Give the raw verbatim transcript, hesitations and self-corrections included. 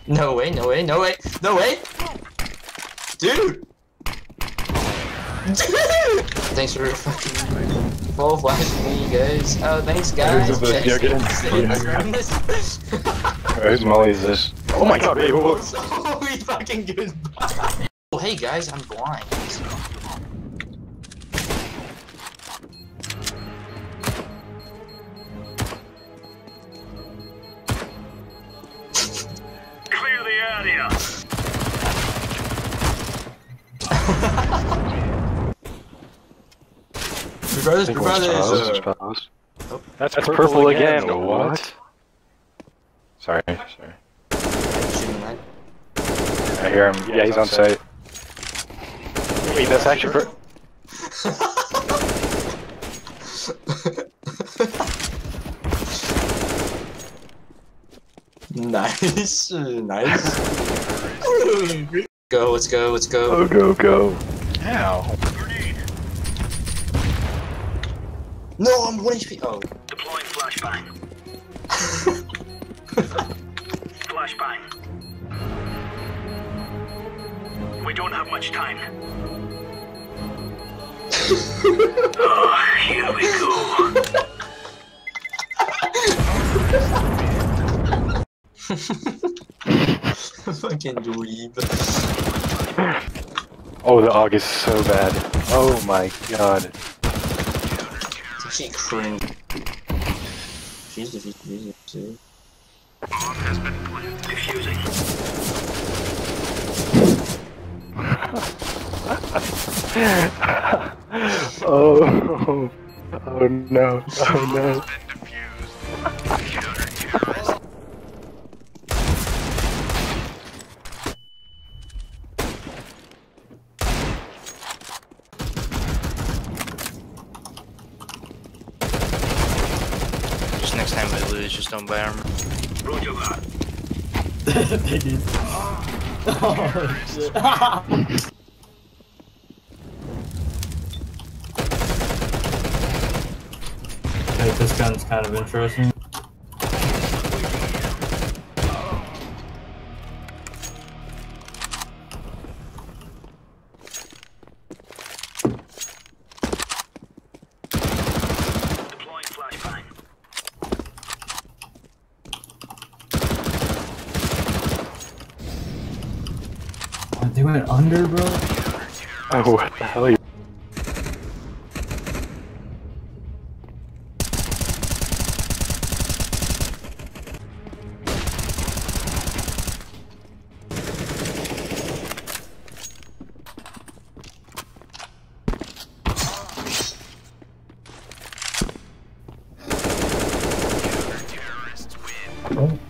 No way, no way, no way, no way! Dude! Dude! Thanks for fucking full flashing me, guys. Oh, thanks, guys. Who's this? You're getting- Whose molly is this? Oh my god, wait, what? Holy fucking goodbye. Oh, hey guys, I'm blind. Clear the area. Brothers, brothers. brothers. Oh. That's, That's purple, purple again. again. What? what? Sorry, sorry. I hear him. Yeah, he's on site. Wait, that's actually pur- Nice, nice. Go, let's go, let's go. Go, go, go. Ow. No, I'm one H P. Oh. Deploying flashbang. Flashbang. We don't have much time. Oh, here we go. Fucking dweeb. Oh, the AUG is so bad. Oh my god. It's actually cringe. Jeez, jeez, jeez, jeez. Bomb has been planted. Defusing. oh, oh no, oh no. Just next time we lose, just don't buy armor. Roger that. They did. Oh shit. Hey, this gun's kind of interesting. Deploying flashbang. What, they went under, bro? Oh, what the hell are you? Terrorists win. Oh.